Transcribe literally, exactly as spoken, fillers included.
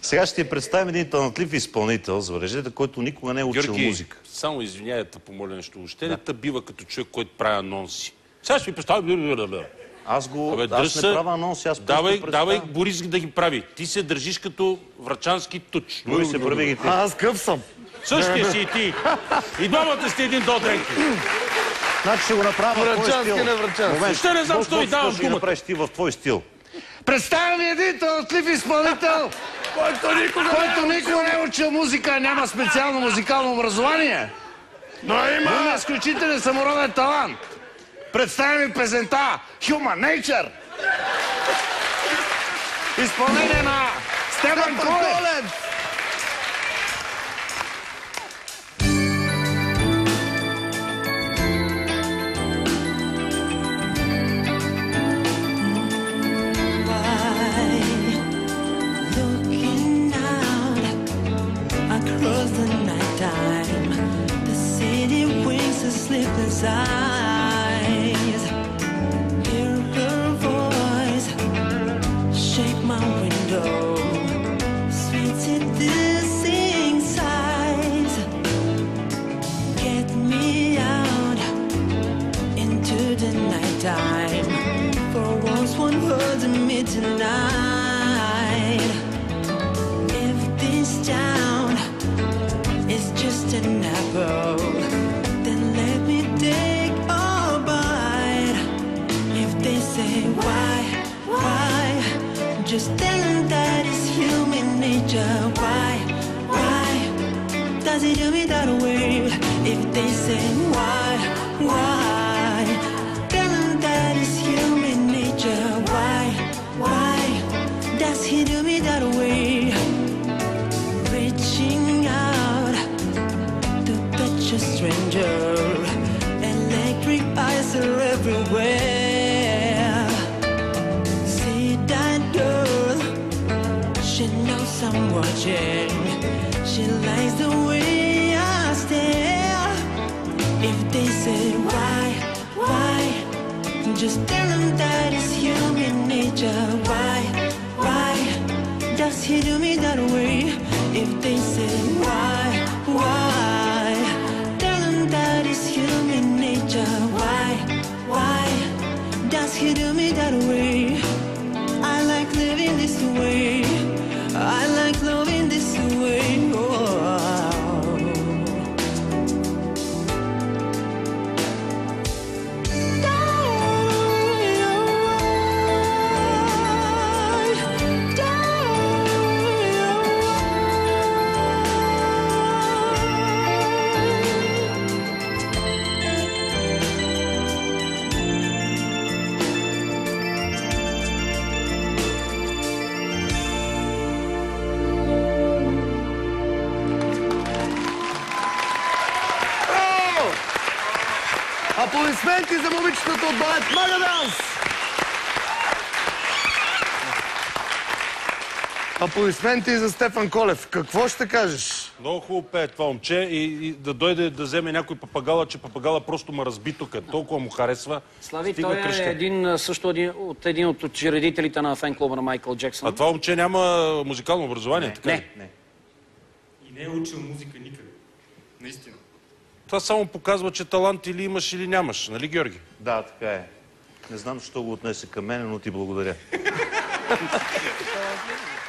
Сега ще ти представим един талантлив изпълнител, забележете, който никога не е учил Георги, музика. само извиняй да те помоля нещо. Въобще не те бива като човек, който прави анонси. Сега ще ви представя... Аз го... Абе, аз не правя анонси, аз давай, просто давай представя. Борис да ги прави. Ти се държиш като врачански туч. Борис, се прави ги ти. А, аз къв съм. Същия си и ти. И двамата сте един до дренки. Значи ще го направя в твой стил. Врачански, не врачански. Момент. Ще не знам, що ви давам Ще го думата. направиш ти в твой стил. Представям ви един талантлив изпълнител, който никога, който никога не е учил музика, няма специално музикално образование, но има изключителен самороден талант. Представям ви песента Human Nature. Изпълнение на Стефан Колев. Sleepless eyes, hear her voice, shake my window, sweet seducing sighs, get me out into the nighttime, for once one heard me tonight. If this town is just an apple, take a bite. If they say why, why, just tell them that it's human nature. Why, why, does it do me that way? If they say why, why, tell them that it's human nature. Why, why, does he do me that way? Reaching out to touch a stranger, eyes are everywhere. See that girl, she knows I'm watching. She likes the way I stare. If they say why, why, just tell them that it's human nature. Why, why, does he do me that way? If they say why, why, tell them that it's human nature. Why, why, does he do me that way? I like living this way. I like loving this way. Oh. Аплодисменти за момичетата от балет Магаданс! Аплодисменти за Стефан Колев. Какво ще кажеш? Много хубаво пее това момче и, и да дойде да вземе някой папагала, че папагала просто ме разби тук. Толкова му харесва. Слави, той е един, също един, от един от учредителите на фен-клуба на Майкъл Джексън. А това момче няма музикално образование, не, така не, ли? не. И не е учил музика никъде. Наистина. Това само показва, че талант или имаш, или нямаш. Нали, Георги? Да, така е. Не знам, защо го отнесе към мен, но ти благодаря.